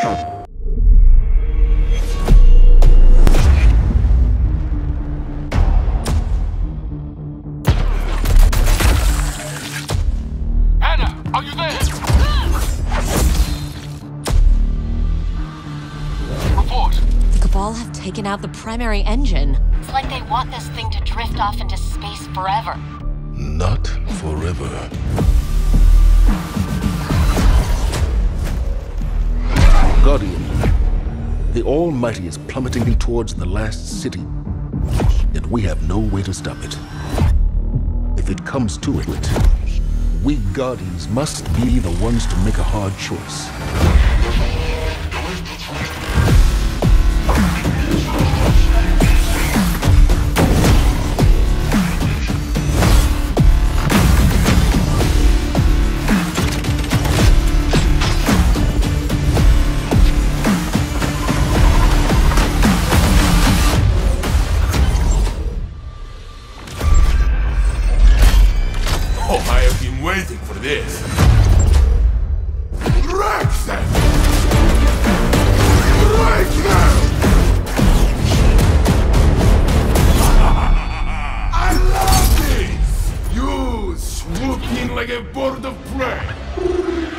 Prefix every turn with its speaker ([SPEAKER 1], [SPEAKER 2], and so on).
[SPEAKER 1] Are you there? Report.
[SPEAKER 2] The Cabal have taken out the primary engine. It's like they want this thing to drift off into space forever.
[SPEAKER 3] Not forever. Guardian, the Almighty is plummeting towards the last city, yet we have no way to stop it. If it comes to it, we Guardians must be the ones to make a hard choice.
[SPEAKER 1] Oh, I have been waiting for this. Wreck them! Right now! I love this! You swoop in like a bird of prey.